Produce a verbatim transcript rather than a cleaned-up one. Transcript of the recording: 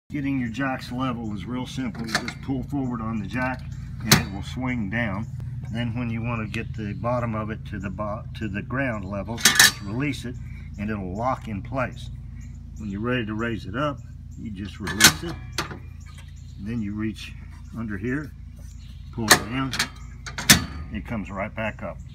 Getting your jacks level is real simple. You just pull forward on the jack and it will swing down. Then when you want to get the bottom of it to the bo to the ground level, just release it and it'll lock in place. When you're ready to raise it up, you just release it. Then you reach under here, pull it down, it comes right back up.